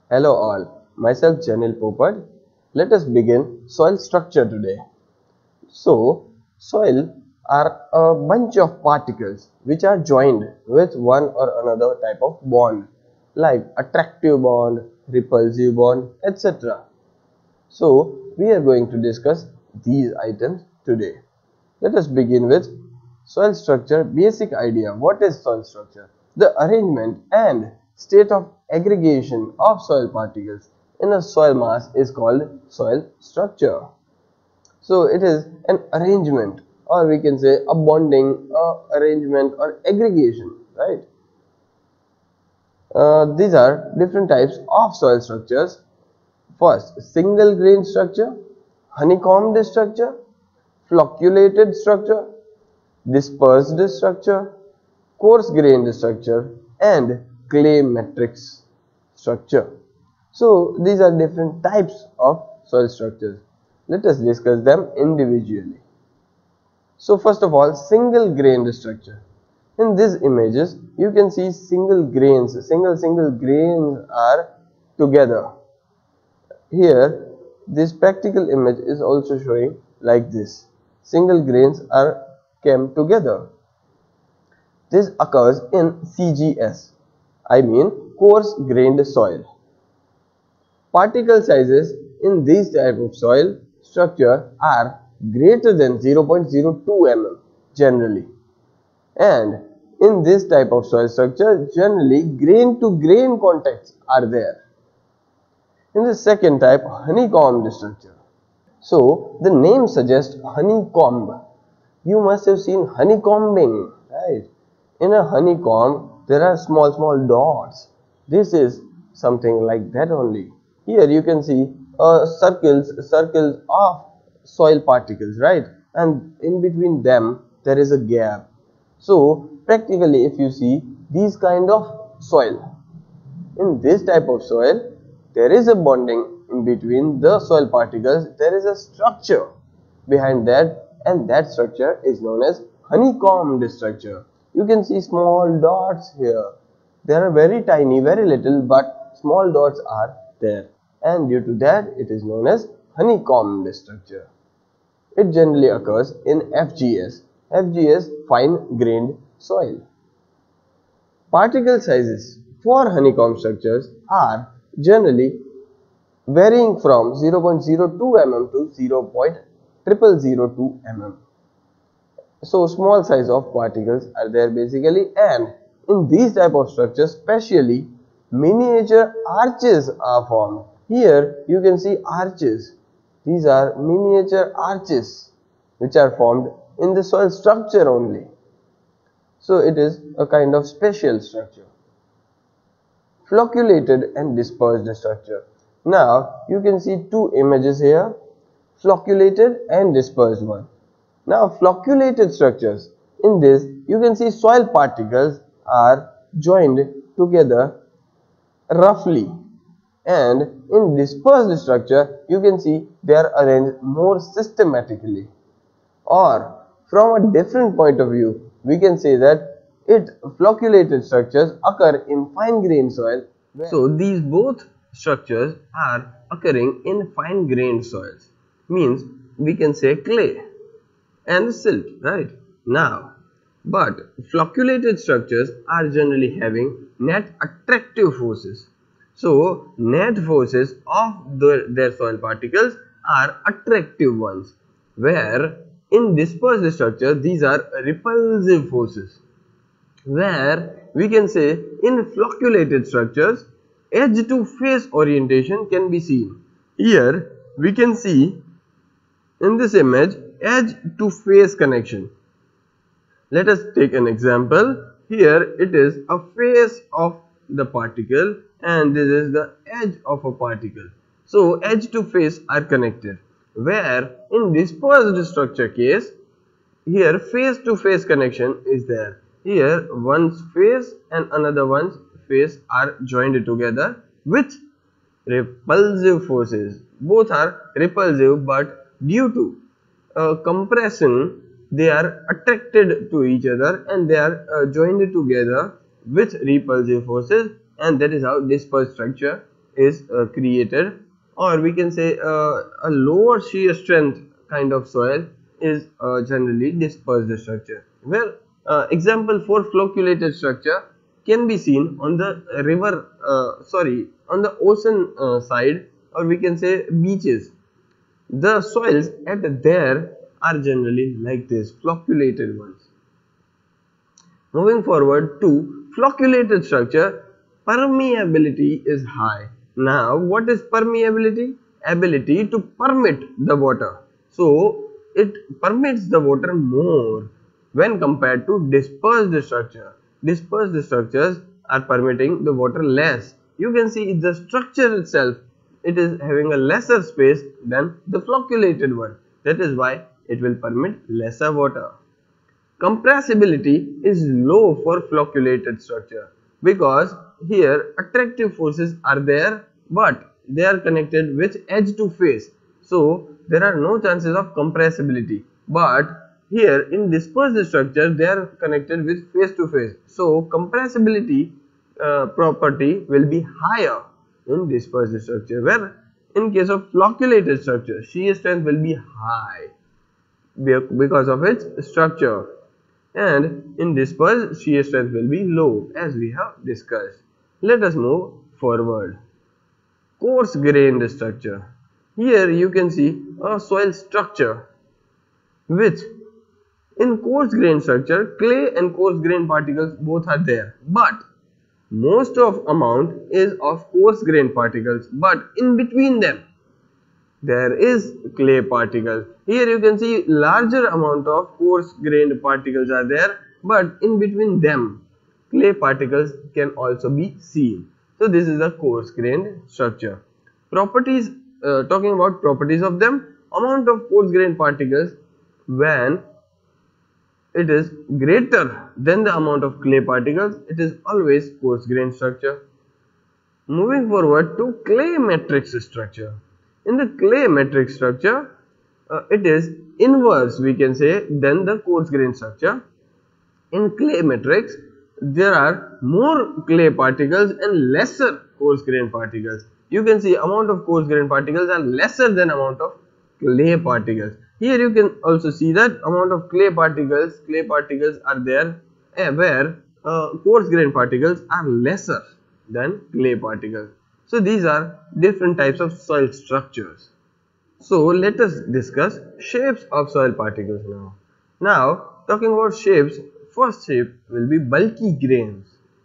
Hello all, myself Janil Popat. Let us begin soil structure today. So, soil are a bunch of particles which are joined with one or another type of bond like attractive bond, repulsive bond, etc. So, we are going to discuss these items today. Let us begin with soil structure. Basic idea. What is soil structure? The arrangement and state of aggregation of soil particles in a soil mass is called soil structure. So it is an arrangement, or we can say a bonding, arrangement or aggregation, right? These are different types of soil structures. First, single grain structure, honeycombed structure, flocculated structure, dispersed structure, coarse grained structure, and clay matrix structure. So these are different types of soil structures. Let us discuss them individually. So first of all, single grained structure. In these images, you can see single grains are together. Here, this practical image is also showing like this. Single grains are came together. This occurs in CGS, I mean coarse grained soil. Particle sizes in this type of soil structure are greater than 0.02 mm generally, and in this type of soil structure generally grain to grain contacts are there. In the second type, honeycombed structure. So the name suggests honeycomb. You must have seen honeycombing, right? In a honeycomb, there are small dots. This is something like that only. Here you can see circles of soil particles, right? And in between them, there is a gap. So practically, if you see these kind of soil, in this type of soil, there is a bonding in between the soil particles. There is a structure behind that, and that structure is known as honeycombed structure. You can see small dots here. They are very tiny, very little, but small dots are there, and due to that it is known as honeycombed structure. It generally occurs in FGS. FGS, fine grained soil. Particle sizes for honeycomb structures are generally varying from 0.02 mm to 0.0002 mm. So small size of particles are there basically, and in these type of structures specially miniature arches are formed. Here you can see arches. These are miniature arches which are formed in the soil structure only. So it is a kind of special structure. Flocculated and dispersed structure. Now you can see two images here, flocculated and dispersed one. Now flocculated structures, in this you can see soil particles are joined together roughly, and in dispersed structure you can see they are arranged more systematically. Or from a different point of view, we can say that flocculated structures occur in fine grained soil. So these both structures are occurring in fine grained soils, means we can say clay and silt, right? Now, but flocculated structures are generally having net attractive forces. So net forces of their soil particles are attractive ones, where in dispersed structure these are repulsive forces, where we can say in flocculated structures edge to face orientation can be seen. Here we can see in this image edge to face connection. Let us take an example. Here it is a face of the particle and this is the edge of a particle. So edge to face are connected, where in dispersed structure case, here face to face connection is there. Here one's face and another one's face are joined together with repulsive forces. Both are repulsive, but due to compression they are attracted to each other and they are joined together with repulsive forces, and that is how dispersed structure is created, or we can say a lower shear strength kind of soil is generally dispersed structure, where example for flocculated structure can be seen on the river, on the ocean side, or we can say beaches. The soils at there are generally like this, flocculated ones. Moving forward to flocculated structure, permeability is high. Now, what is permeability? Ability to permit the water. So, it permits the water more when compared to dispersed structure. Dispersed structures are permitting the water less. You can see the structure itself, it is having a lesser space than the flocculated one. That is why it will permit lesser water. Compressibility is low for flocculated structure because here attractive forces are there, but they are connected with edge to face. So there are no chances of compressibility. But here in dispersed structure they are connected with face to face. So compressibility property will be higher in dispersed structure, where in case of flocculated structure shear strength will be high because of its structure, and in dispersed shear strength will be low, as we have discussed. Let us move forward. Coarse grained structure. Here you can see a soil structure which in coarse grained structure clay and coarse grained particles both are there, but most of amount is of coarse grained particles, but in between them there is clay particles. Here you can see larger amount of coarse grained particles are there, but in between them clay particles can also be seen. So this is a coarse grained structure. Properties, talking about properties of them, amount of coarse grained particles when it is greater than the amount of clay particles, it is always coarse grained structure. Moving forward to clay matrix structure. In the clay matrix structure, it is inverse, we can say, than the coarse grained structure. In clay matrix, there are more clay particles and lesser coarse grained particles. You can see amount of coarse grained particles are lesser than amount of clay particles. Here you can also see that amount of clay particles are there, where coarse grained particles are lesser than clay particles. So these are different types of soil structures. So let us discuss shapes of soil particles now. Now talking about shapes, first shape will be bulky grains.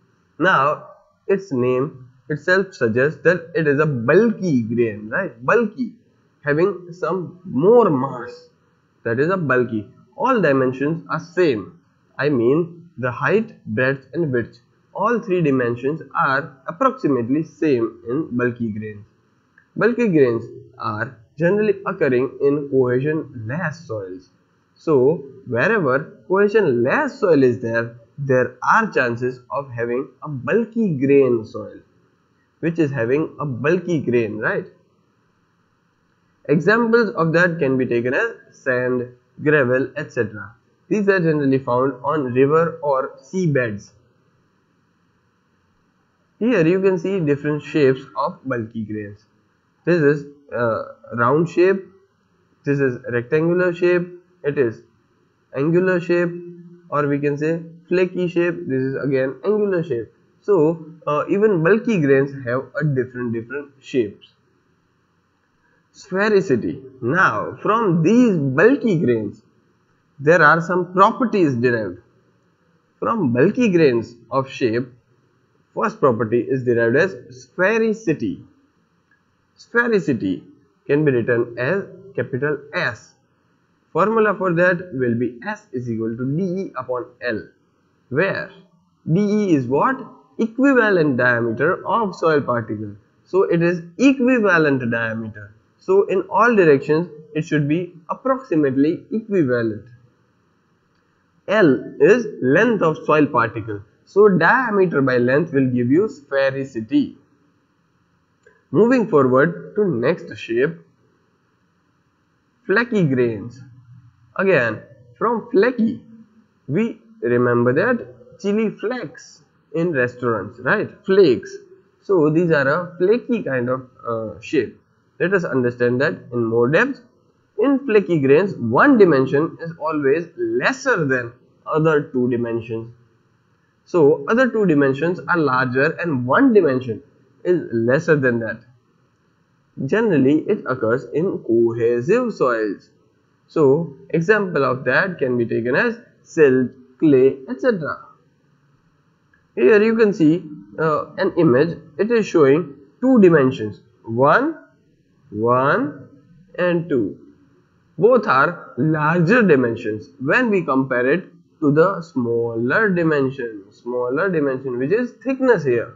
Now its name itself suggests that it is a bulky grain, right? Bulky, having some more mass, that is a bulky. All dimensions are same, I mean the height, breadth and width. All three dimensions are approximately same in bulky grains. Bulky grains are generally occurring in cohesion-less soils. So, wherever cohesion-less soil is there, there are chances of having a bulky grain soil, which is having a bulky grain, right? Examples of that can be taken as sand, gravel, etc. These are generally found on river or sea beds. Here you can see different shapes of bulky grains. This is round shape, this is rectangular shape, it is angular shape, or we can say flaky shape, this is again angular shape. So even bulky grains have a different shapes. Sphericity. Now from these bulky grains there are some properties derived. From bulky grains of shape, first property is derived as sphericity. Sphericity can be written as capital S. Formula for that will be S is equal to dE upon L, where dE is what? Equivalent diameter of soil particle. So it is equivalent diameter. So in all directions it should be approximately equivalent. L is length of soil particle. So diameter by length will give you sphericity. Moving forward to next shape, flaky grains. Again, from flaky, we remember that chili flakes in restaurants, right? Flakes. So these are a flaky kind of shape. Let us understand that in more depth. In flaky grains, one dimension is always lesser than other two dimensions. So other two dimensions are larger and one dimension is lesser than that. Generally, it occurs in cohesive soils. So example of that can be taken as silt, clay, etc. Here you can see an image. It is showing two dimensions, 1 and 2. Both are larger dimensions when we compare it to the smaller dimension which is thickness here.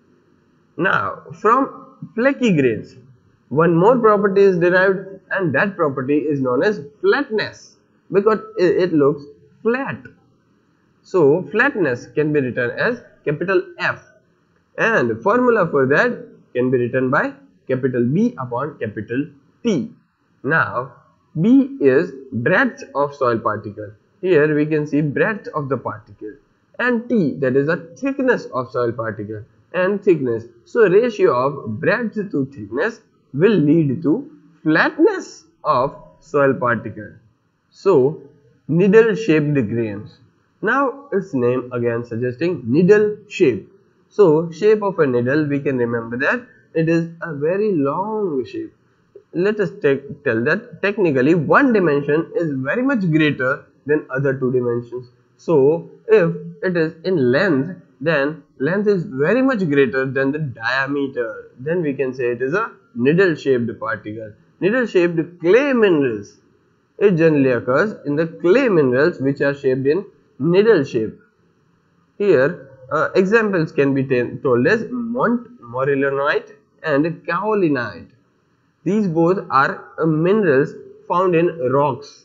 Now from flaky grains, one more property is derived, and that property is known as flatness, because it looks flat. So flatness can be written as capital F, and formula for that can be written by capital B upon capital T. Now B is breadth of soil particle. Here we can see breadth of the particle, and T, that is the thickness of soil particle, and thickness. So ratio of breadth to thickness will lead to flatness of soil particle. So needle shaped grains. Now its name again suggesting needle shape. So shape of a needle, we can remember that it is a very long shape. Let us tell that technically one dimension is very much greater than other two dimensions. So if it is in length, then length is very much greater than the diameter. Then we can say it is a needle shaped particle. Needle shaped clay minerals. It generally occurs in the clay minerals which are shaped in needle shape. Here examples can be told as montmorillonite and kaolinite. These both are minerals found in rocks.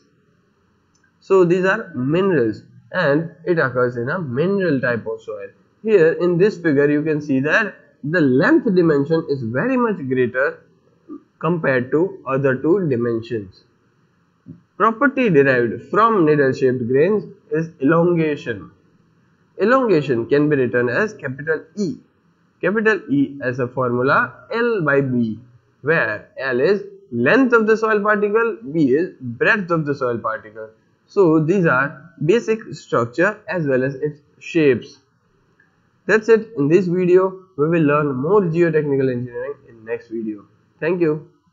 So these are minerals and it occurs in a mineral type of soil. Here in this figure you can see that the length dimension is very much greater compared to other two dimensions. Property derived from needle shaped grains is elongation. Elongation can be written as capital E. Capital E as a formula L by B, where L is length of the soil particle, B is breadth of the soil particle. So these are basic structure as well as its shapes. That's it in this video. We will learn more geotechnical engineering in next video. Thank you.